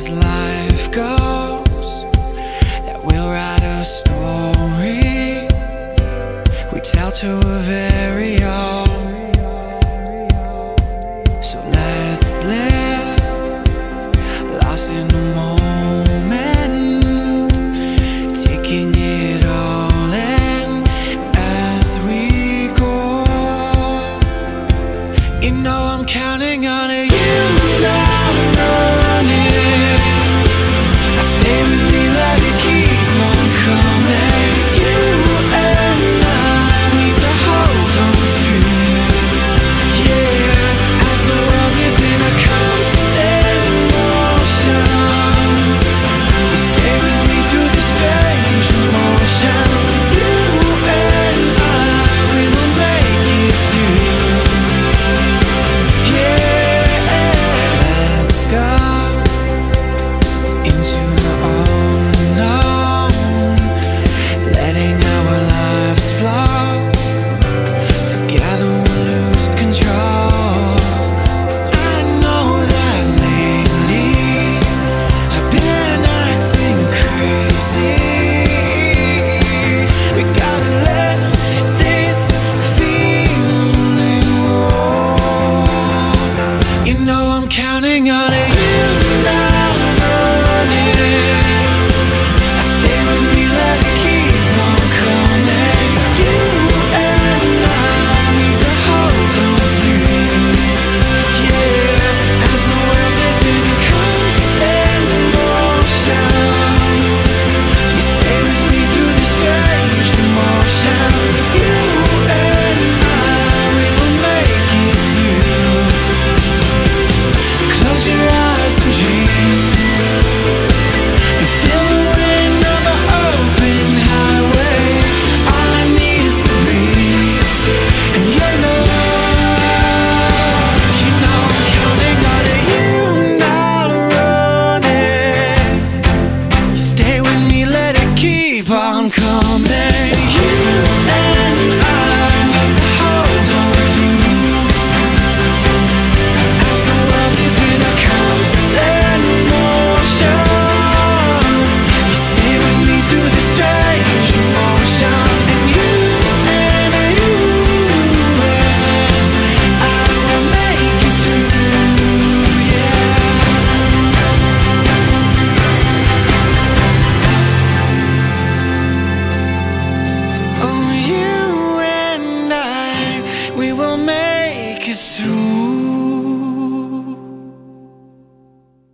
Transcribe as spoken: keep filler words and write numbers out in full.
as life goes, that we'll write a story we tell to a very own. So let's live, lost in the moment, taking it all in as we go. You know I'm counting on it, you now running. I stay with me, let it keep on coming. You and I need to hold on to, yeah, as the world is in a constant motion. You stay with me through the strange emotion. You and I, we will make it through. Let's go into the unknown, letting our lives flow. Together we'll lose control. I know that lately I've been acting crazy. We gotta let this feeling roll. You know I'm counting on it, you now running. I stay with me, let it keep on coming. You and I need to hold on to, yeah, as the world is in a constant motion. You stay with me through the strange emotion. You and I, we will make it through. Close your eyes and dream, and feel the wind on the open highway. All I need is the breeze and your love. You know I'm counting on it, you not running. You stay with me, let it keep on coming. You and I need to hold on to, as the world is in a constant motion. You stay with me through the strange emotion. And you and you and I will make it through, yeah. Oh, you and I, we will make